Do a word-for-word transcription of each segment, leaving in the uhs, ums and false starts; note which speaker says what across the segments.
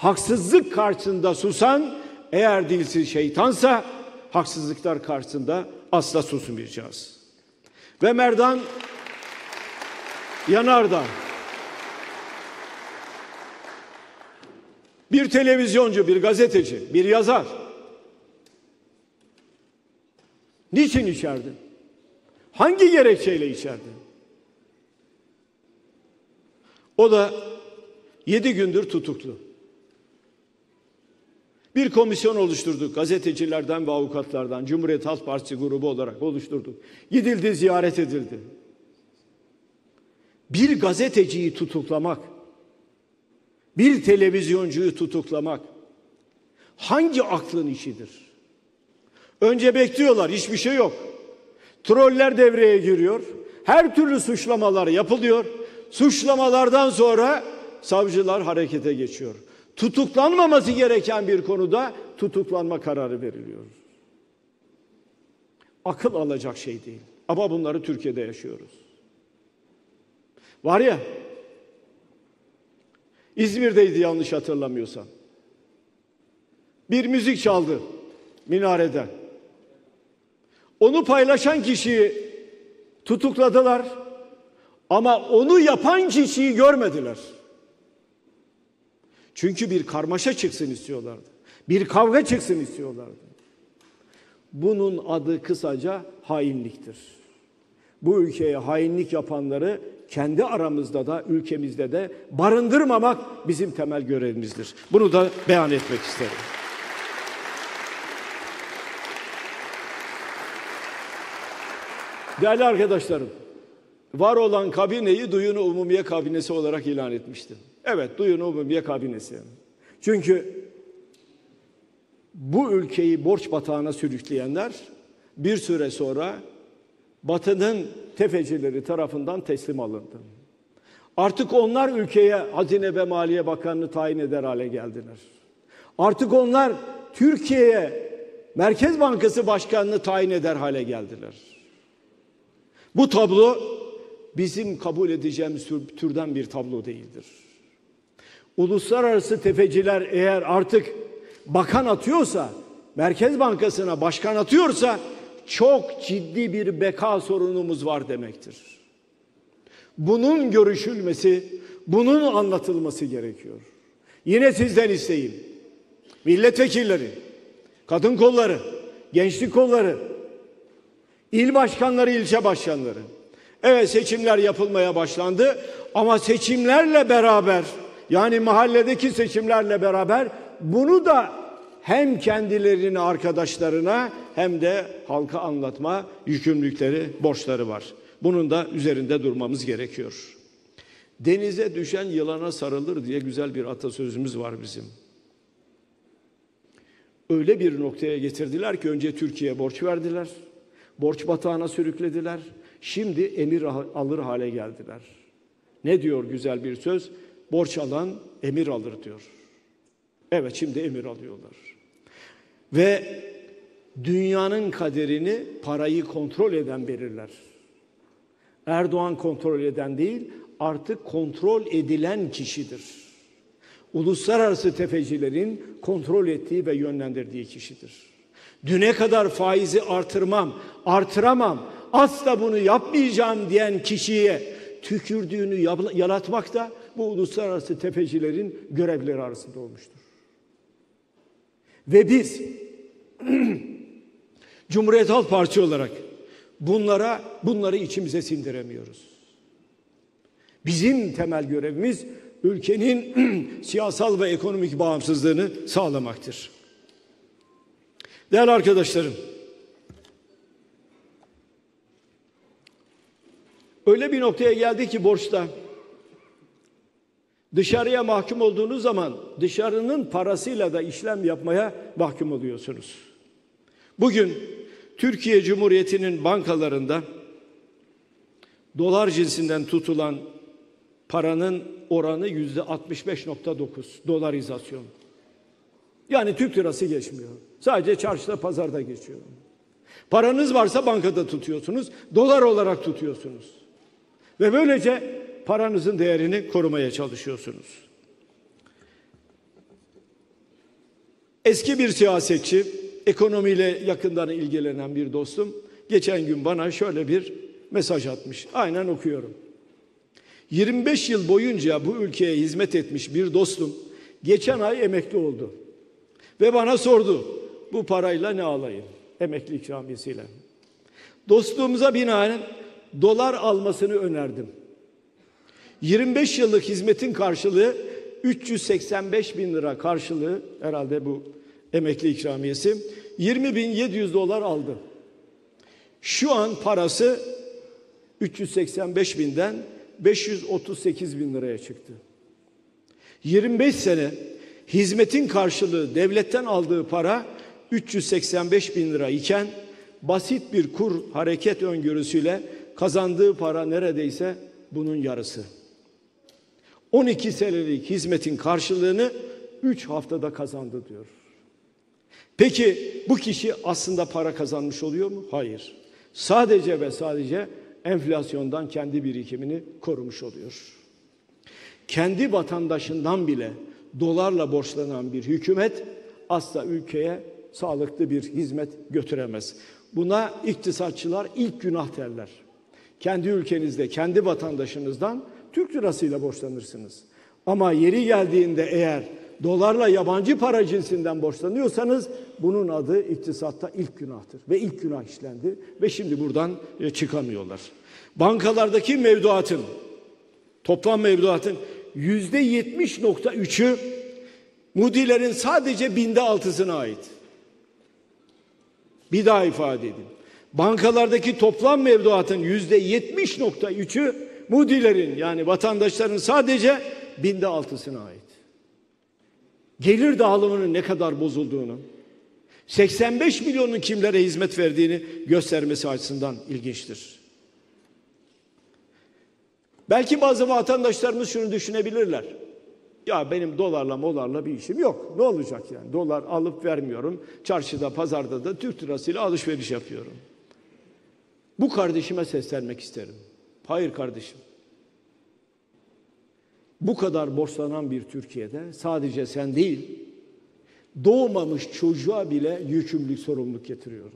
Speaker 1: Haksızlık karşısında susan, eğer dilsiz şeytansa, haksızlıklar karşısında asla susmayacağız. Ve Merdan Yanardağ, bir televizyoncu, bir gazeteci, bir yazar. Niçin içerdi? Hangi gerekçeyle içerdi? O da yedi gündür tutuklu. Bir komisyon oluşturduk. Gazetecilerden ve avukatlardan, Cumhuriyet Halk Partisi grubu olarak oluşturduk. Gidildi, ziyaret edildi. Bir gazeteciyi tutuklamak, bir televizyoncuyu tutuklamak hangi aklın işidir? Önce bekliyorlar, hiçbir şey yok. Troller devreye giriyor. Her türlü suçlamalar yapılıyor. Suçlamalardan sonra savcılar harekete geçiyor. Tutuklanmaması gereken bir konuda tutuklanma kararı veriliyor. Akıl alacak şey değil. Ama bunları Türkiye'de yaşıyoruz. Var ya, İzmir'deydi yanlış hatırlamıyorsam. Bir müzik çaldı minareden. Onu paylaşan kişiyi tutukladılar ama onu yapan kişiyi görmediler. Çünkü bir karmaşa çıksın istiyorlardı. Bir kavga çıksın istiyorlardı. Bunun adı kısaca hainliktir. Bu ülkeye hainlik yapanları kendi aramızda da ülkemizde de barındırmamak bizim temel görevimizdir. Bunu da beyan etmek isterim. Değerli arkadaşlarım, var olan kabineyi Duyunu Umumiye Kabinesi olarak ilan etmiştim. Evet, Duyunu Umumiye Kabinesi. Çünkü bu ülkeyi borç batağına sürükleyenler bir süre sonra Batı'nın tefecileri tarafından teslim alındı. Artık onlar ülkeye Hazine ve Maliye Bakanı'nı tayin eder hale geldiler. Artık onlar Türkiye'ye Merkez Bankası Başkanı'nı tayin eder hale geldiler. Bu tablo bizim kabul edeceğimiz türden bir tablo değildir. Uluslararası tefeciler eğer artık bakan atıyorsa, Merkez Bankası'na başkan atıyorsa çok ciddi bir beka sorunumuz var demektir. Bunun görüşülmesi, bunun anlatılması gerekiyor. Yine sizden isteyeyim. Milletvekilleri, kadın kolları, gençlik kolları, il başkanları, ilçe başkanları. Evet, seçimler yapılmaya başlandı ama seçimlerle beraber, yani mahalledeki seçimlerle beraber bunu da hem kendilerine, arkadaşlarına hem de halka anlatma yükümlülükleri, borçları var. Bunun da üzerinde durmamız gerekiyor. Denize düşen yılana sarılır diye güzel bir atasözümüz var bizim. Öyle bir noktaya getirdiler ki önce Türkiye'ye borç verdiler. Borç batağına sürüklediler. Şimdi emir alır hale geldiler. Ne diyor güzel bir söz? Borç alan emir alır diyor. Evet, şimdi emir alıyorlar. Ve dünyanın kaderini parayı kontrol eden belirler. Erdoğan kontrol eden değil, artık kontrol edilen kişidir. Uluslararası tefecilerin kontrol ettiği ve yönlendirdiği kişidir. Düne kadar faizi artırmam, artıramam, asla bunu yapmayacağım diyen kişiye tükürdüğünü yalatmak da bu uluslararası tefecilerin görevleri arasında olmuştur. Ve biz Cumhuriyet Halk Partisi olarak bunlara bunları içimize sindiremiyoruz. Bizim temel görevimiz ülkenin siyasal ve ekonomik bağımsızlığını sağlamaktır. Değerli arkadaşlarım, öyle bir noktaya geldi ki borçta dışarıya mahkum olduğunuz zaman dışarının parasıyla da işlem yapmaya mahkum oluyorsunuz. Bugün Türkiye Cumhuriyeti'nin bankalarında dolar cinsinden tutulan paranın oranı yüzde altmış beş nokta dokuz dolarizasyon. Yani Türk lirası geçmiyor. Sadece çarşıda, pazarda geçiyor. Paranız varsa bankada tutuyorsunuz, dolar olarak tutuyorsunuz. Ve böylece paranızın değerini korumaya çalışıyorsunuz. Eski bir siyasetçi, ekonomiyle yakından ilgilenen bir dostum geçen gün bana şöyle bir mesaj atmış. Aynen okuyorum. yirmi beş yıl boyunca bu ülkeye hizmet etmiş bir dostum geçen ay emekli oldu. Ve bana sordu, bu parayla ne alayım? Emekli ikramiyesiyle. Dostluğumuza binaen dolar almasını önerdim. yirmi beş yıllık hizmetin karşılığı üç yüz seksen beş bin lira karşılığı, herhalde bu emekli ikramiyesi, yirmi bin yedi yüz dolar aldı. Şu an parası üç yüz seksen beş binden beş yüz otuz sekiz bin liraya çıktı. yirmi beş sene hizmetin karşılığı devletten aldığı para üç yüz seksen beş bin lira iken basit bir kur hareket öngörüsüyle kazandığı para neredeyse bunun yarısı. on iki senelik hizmetin karşılığını üç haftada kazandı diyor. Peki bu kişi aslında para kazanmış oluyor mu? Hayır. Sadece ve sadece enflasyondan kendi birikimini korumuş oluyor. Kendi vatandaşından bile dolarla borçlanan bir hükümet asla ülkeye sağlıklı bir hizmet götüremez. Buna iktisatçılar ilk günah derler. Kendi ülkenizde, kendi vatandaşınızdan Türk lirasıyla borçlanırsınız. Ama yeri geldiğinde eğer dolarla yabancı para cinsinden borçlanıyorsanız bunun adı iktisatta ilk günahtır. Ve ilk günah işlendi ve şimdi buradan çıkamıyorlar. Bankalardaki mevduatın, toplam mevduatın yüzde yetmiş nokta üçü Moody'lerin sadece binde altısına ait. Bir daha ifade edeyim. Bankalardaki toplam mevduatın yüzde yetmiş nokta üçü Moody'lerin, yani vatandaşların sadece binde altısına ait. Gelir dağılımının ne kadar bozulduğunu, seksen beş milyonun kimlere hizmet verdiğini göstermesi açısından ilginçtir. Belki bazı vatandaşlarımız şunu düşünebilirler. Ya benim dolarla molarla bir işim yok. Ne olacak yani? Dolar alıp vermiyorum. Çarşıda, pazarda da Türk lirasıyla alışveriş yapıyorum. Bu kardeşime seslenmek isterim. Hayır kardeşim. Bu kadar borçlanan bir Türkiye'de sadece sen değil, doğmamış çocuğa bile yükümlülük, sorumluluk getiriyoruz.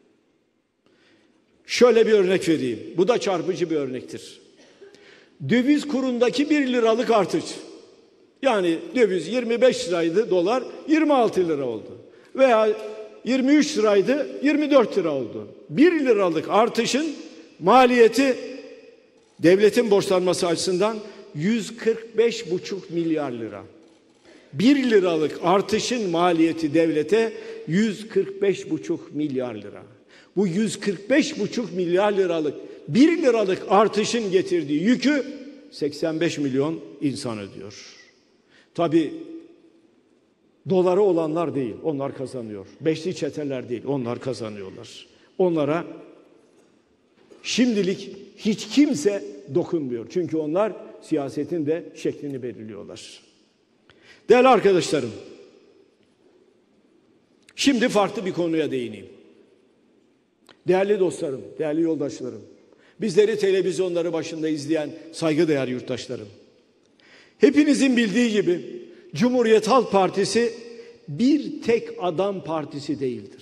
Speaker 1: Şöyle bir örnek vereyim. Bu da çarpıcı bir örnektir. Döviz kurundaki bir liralık artış. Yani döviz yirmi beş liraydı, dolar yirmi altı lira oldu. Veya yirmi üç liraydı, yirmi dört lira oldu. bir liralık artışın maliyeti devletin borçlanması açısından yüz kırk beş buçuk milyar lira. bir liralık artışın maliyeti devlete yüz kırk beş buçuk milyar lira. Bu yüz kırk beş buçuk milyar liralık bir liralık artışın getirdiği yükü seksen beş milyon insan ödüyor. Tabii doları olanlar değil, onlar kazanıyor. Beşli çeteler değil, onlar kazanıyorlar. Onlara şimdilik hiç kimse dokunmuyor. Çünkü onlar siyasetin de şeklini belirliyorlar. Değerli arkadaşlarım, şimdi farklı bir konuya değineyim. Değerli dostlarım, değerli yoldaşlarım, bizleri televizyonları başında izleyen saygıdeğer yurttaşlarım. Hepinizin bildiği gibi Cumhuriyet Halk Partisi bir tek adam partisi değildir.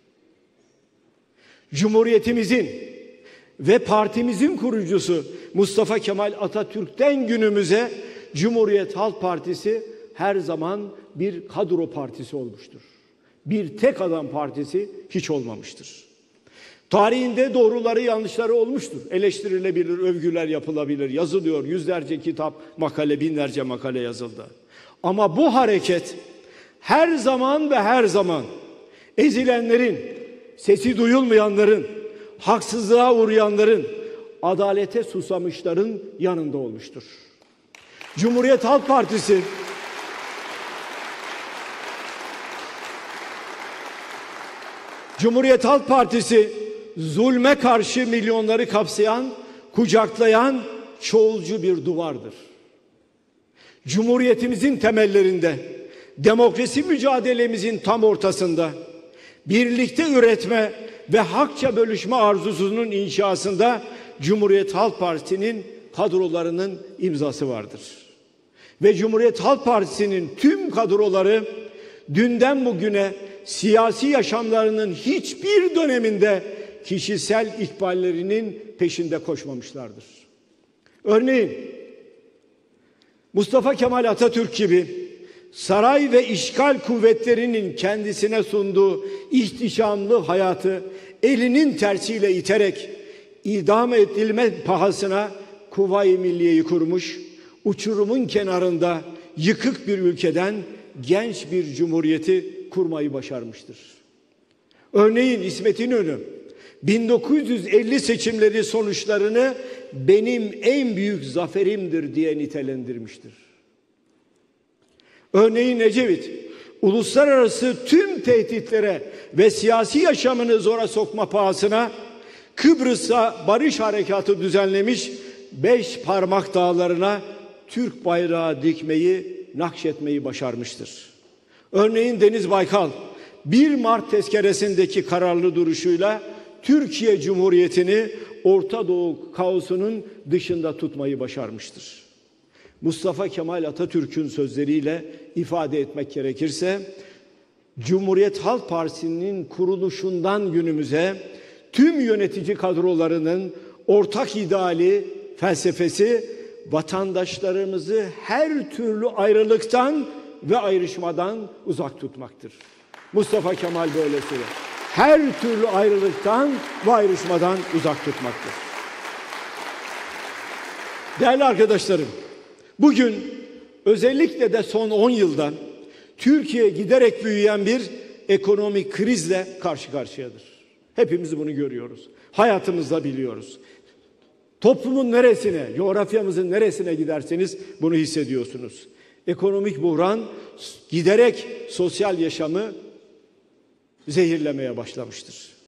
Speaker 1: Cumhuriyetimizin ve partimizin kurucusu Mustafa Kemal Atatürk'ten günümüze Cumhuriyet Halk Partisi her zaman bir kadro partisi olmuştur. Bir tek adam partisi hiç olmamıştır. Tarihinde doğruları yanlışları olmuştur. Eleştirilebilir, övgüler yapılabilir, yazılıyor. Yüzlerce kitap, makale, binlerce makale yazıldı. Ama bu hareket her zaman ve her zaman ezilenlerin, sesi duyulmayanların, haksızlığa uğrayanların, adalete susamışların yanında olmuştur. Cumhuriyet Halk Partisi Cumhuriyet Halk Partisi zulme karşı milyonları kapsayan, kucaklayan çoğulcu bir duvardır. Cumhuriyetimizin temellerinde, demokrasi mücadelemizin tam ortasında, birlikte üretme ve hakça bölüşme arzusunun inşasında Cumhuriyet Halk Partisi'nin kadrolarının imzası vardır. Ve Cumhuriyet Halk Partisi'nin tüm kadroları dünden bugüne siyasi yaşamlarının hiçbir döneminde kişisel ikballerinin peşinde koşmamışlardır. Örneğin Mustafa Kemal Atatürk gibi saray ve işgal kuvvetlerinin kendisine sunduğu ihtişamlı hayatı elinin tersiyle iterek idam edilme pahasına Kuvayi Milliye'yi kurmuş, uçurumun kenarında yıkık bir ülkeden genç bir cumhuriyeti kurmayı başarmıştır. Örneğin İsmet İnönü bin dokuz yüz elli seçimleri sonuçlarını benim en büyük zaferimdir diye nitelendirmiştir. Örneğin Ecevit, uluslararası tüm tehditlere ve siyasi yaşamını zora sokma pahasına Kıbrıs'a barış harekatı düzenlemiş, beş parmak dağlarına Türk bayrağı dikmeyi, nakşetmeyi başarmıştır. Örneğin Deniz Baykal, bir Mart tezkeresindeki kararlı duruşuyla Türkiye Cumhuriyeti'ni Orta Doğu kaosunun dışında tutmayı başarmıştır. Mustafa Kemal Atatürk'ün sözleriyle ifade etmek gerekirse, Cumhuriyet Halk Partisi'nin kuruluşundan günümüze tüm yönetici kadrolarının ortak ideali, felsefesi vatandaşlarımızı her türlü ayrılıktan ve ayrışmadan uzak tutmaktır. Mustafa Kemal böyle söylüyor. Her türlü ayrılıktan ve ayrışmadan uzak tutmaktır. Değerli arkadaşlarım, bugün özellikle de son on yılda Türkiye giderek büyüyen bir ekonomik krizle karşı karşıyadır. Hepimiz bunu görüyoruz. Hayatımızda biliyoruz. Toplumun neresine, coğrafyamızın neresine giderseniz bunu hissediyorsunuz. Ekonomik buhran giderek sosyal yaşamı zehirlemeye başlamıştır.